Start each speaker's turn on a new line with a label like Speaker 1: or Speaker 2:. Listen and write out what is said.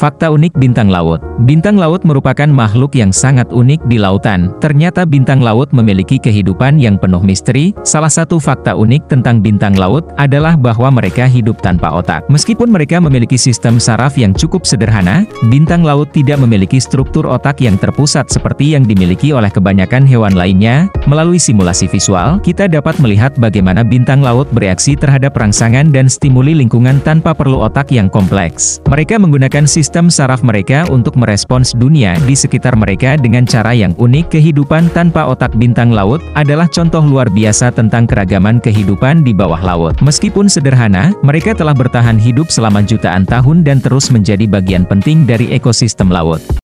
Speaker 1: Fakta unik bintang laut. Bintang laut merupakan makhluk yang sangat unik di lautan. Ternyata bintang laut memiliki kehidupan yang penuh misteri. Salah satu fakta unik tentang bintang laut adalah bahwa mereka hidup tanpa otak. Meskipun mereka memiliki sistem saraf yang cukup sederhana, bintang laut tidak memiliki struktur otak yang terpusat seperti yang dimiliki oleh kebanyakan hewan lainnya. Melalui simulasi visual, kita dapat melihat bagaimana bintang laut bereaksi terhadap rangsangan dan stimuli lingkungan tanpa perlu otak yang kompleks. Mereka menggunakan sistem saraf mereka untuk merespons dunia di sekitar mereka dengan cara yang unik. Kehidupan tanpa otak bintang laut adalah contoh luar biasa tentang keragaman kehidupan di bawah laut. Meskipun sederhana, mereka telah bertahan hidup selama jutaan tahun dan terus menjadi bagian penting dari ekosistem laut.